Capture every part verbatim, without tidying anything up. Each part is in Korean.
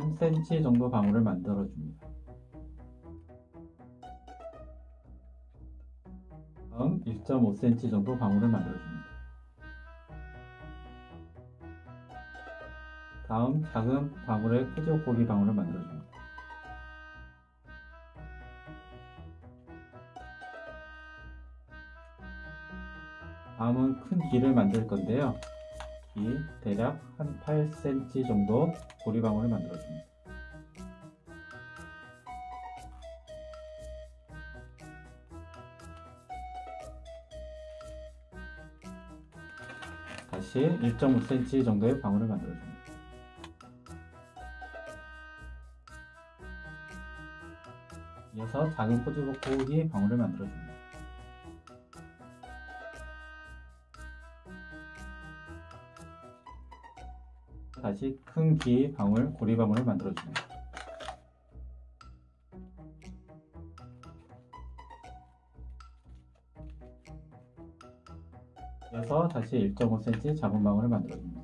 삼 센티미터 정도 방울을 만들어 줍니다. 다음 일 점 오 센티미터 정도 방울을 만들어 줍니다. 다음 작은 방울에 끄적고기 방울을 만들어 줍니다. 다음은 큰 귀를 만들 건데요. 귀 대략 한 팔 센티미터 정도 고리방울을 만들어 줍니다. 다시 일 점 오 센티미터 정도의 방울을 만들어 줍니다. 이어서 작은 꼬지꼬기 방울을 만들어 줍니다. 다시 큰 귀 방울, 고리 방울을 만들어 줍니다. 이어서 다시 일 점 오 센티미터 작은 방울을 만들어 줍니다.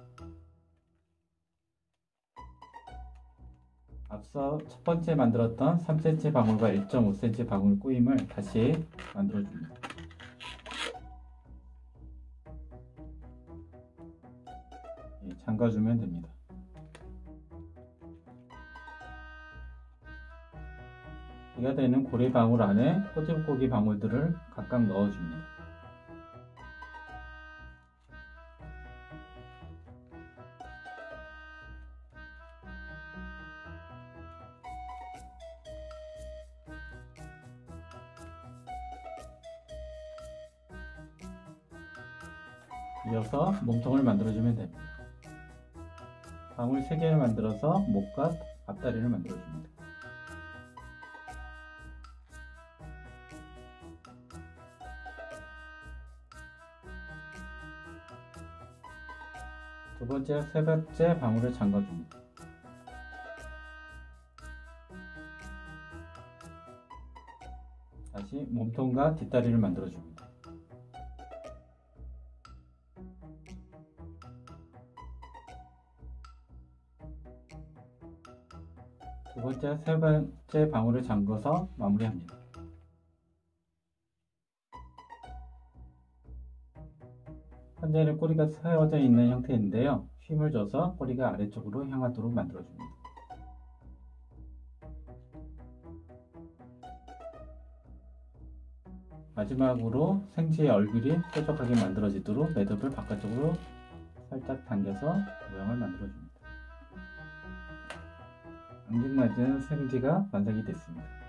앞서 첫 번째 만들었던 삼 센티미터 방울과 일 점 오 센티미터 방울 꾸임을 다시 만들어 줍니다. 예, 잠가주면 됩니다. 귀가 되는 고리 방울 안에 꼬집고기 방울들을 각각 넣어줍니다. 이어서 몸통을 만들어주면 됩니다. 방울 세 개를 만들어서 목과 앞다리를 만들어줍니다. 두 번째, 세 번째 방울을 잠가줍니다. 다시 몸통과 뒷다리를 만들어줍니다. 두 번째, 세 번째 방울을 잠궈서 마무리합니다. 현재는 꼬리가 세워져 있는 형태인데요. 힘을 줘서 꼬리가 아래쪽으로 향하도록 만들어줍니다. 마지막으로 생쥐의 얼굴이 뾰족하게 만들어지도록 매듭을 바깥쪽으로 살짝 당겨서 모양을 만들어줍니다. 앙증맞은 생쥐가 완성이 됐습니다.